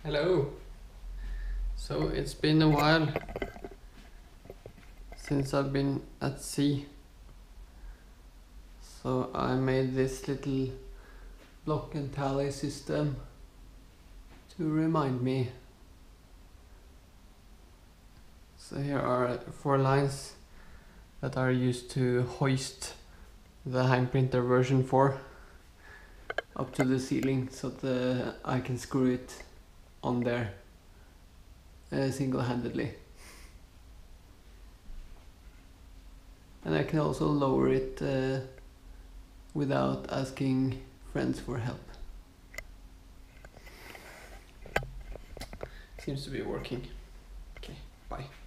Hello. So it's been a while since I've been at sea. So I made this little block and tally system to remind me. So here are 4 lines that are used to hoist the Hangprinter version 4 up to the ceiling so that I can screw it on there single-handedly. And I can also lower it without asking friends for help. Seems to be working. Okay, bye.